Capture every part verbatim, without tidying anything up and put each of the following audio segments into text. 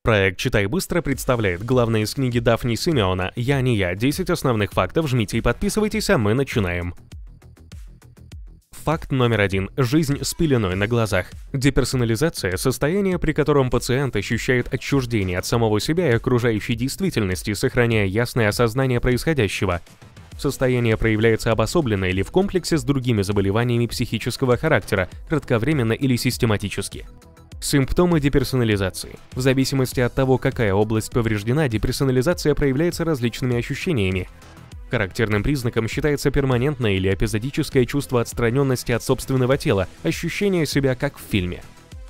Проект «Читай быстро» представляет главное из книги Дафни Симеона «Я не я. десять основных фактов». Жмите и подписывайтесь, а мы начинаем. Факт номер один. Жизнь с пеленой на глазах. Деперсонализация – состояние, при котором пациент ощущает отчуждение от самого себя и окружающей действительности, сохраняя ясное осознание происходящего. Состояние проявляется обособленно или в комплексе с другими заболеваниями психического характера, кратковременно или систематически. Симптомы деперсонализации. В зависимости от того, какая область повреждена, деперсонализация проявляется различными ощущениями. Характерным признаком считается перманентное или эпизодическое чувство отстраненности от собственного тела, ощущение себя как в фильме.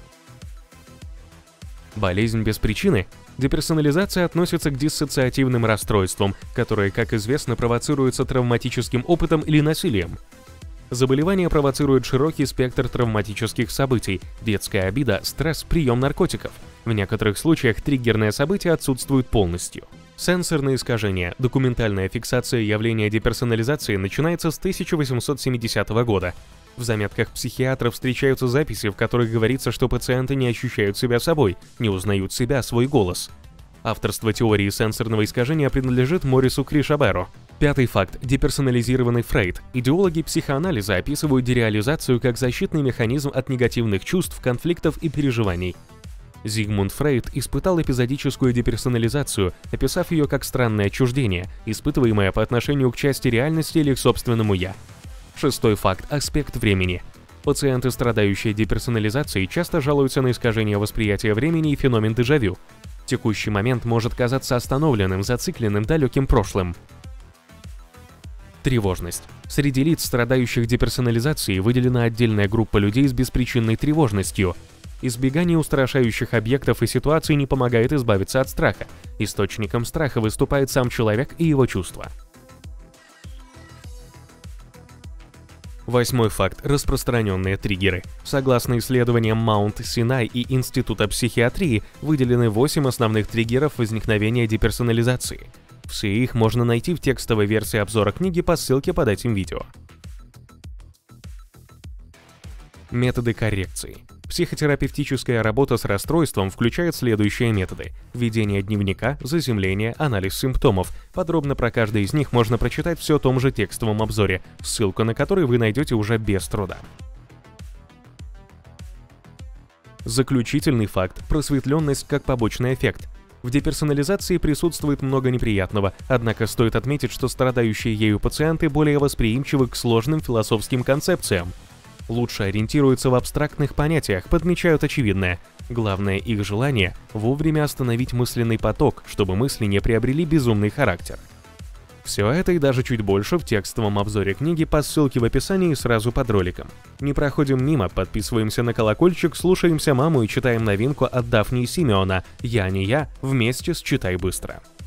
Болезнь без причины. Деперсонализация относится к диссоциативным расстройствам, которые, как известно, провоцируются травматическим опытом или насилием. Заболевание провоцирует широкий спектр травматических событий: детская обида, стресс, прием наркотиков. В некоторых случаях триггерное событие отсутствует полностью. Сенсорные искажения. Документальная фиксация явления деперсонализации начинается с тысяча восемьсот семидесятого года. В заметках психиатров встречаются записи, в которых говорится, что пациенты не ощущают себя собой, не узнают себя, свой голос. Авторство теории сенсорного искажения принадлежит Морису Кришаберу. Пятый факт. Деперсонализированный Фрейд. Идеологи психоанализа описывают дереализацию как защитный механизм от негативных чувств, конфликтов и переживаний. Зигмунд Фрейд испытал эпизодическую деперсонализацию, описав ее как странное отчуждение, испытываемое по отношению к части реальности или к собственному «я». Шестой факт. Аспект времени. Пациенты, страдающие деперсонализацией, часто жалуются на искажение восприятия времени и феномен дежавю. Текущий момент может казаться остановленным, зацикленным, далеким прошлым. Тревожность. Среди лиц, страдающих деперсонализацией, выделена отдельная группа людей с беспричинной тревожностью. Избегание устрашающих объектов и ситуаций не помогает избавиться от страха. Источником страха выступает сам человек и его чувства. Восьмой факт. Распространенные триггеры. Согласно исследованиям Маунт-Синай и Института психиатрии, выделены восемь основных триггеров возникновения деперсонализации. Все их можно найти в текстовой версии обзора книги по ссылке под этим видео. Методы коррекции. Психотерапевтическая работа с расстройством включает следующие методы: ведение дневника, заземление, анализ симптомов. Подробно про каждый из них можно прочитать все в том же текстовом обзоре, ссылку на который вы найдете уже без труда. Заключительный факт. Просветленность как побочный эффект. В деперсонализации присутствует много неприятного, однако стоит отметить, что страдающие ею пациенты более восприимчивы к сложным философским концепциям. Лучше ориентируются в абстрактных понятиях, подмечают очевидное. Главное их желание – вовремя остановить мысленный поток, чтобы мысли не приобрели безумный характер. Все это и даже чуть больше в текстовом обзоре книги по ссылке в описании сразу под роликом. Не проходим мимо, подписываемся на колокольчик, слушаемся маму и читаем новинку от Дафни Симеона «Я не я» вместе с «Читай быстро».